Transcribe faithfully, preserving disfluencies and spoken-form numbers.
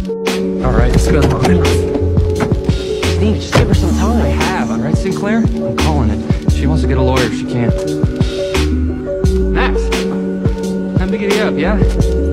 Alright, let's go to the moment. Steve, just give her some time. I have, alright, Sinclair? I'm calling it. She wants to get a lawyer if she can. Max! Time to giddy up, yeah?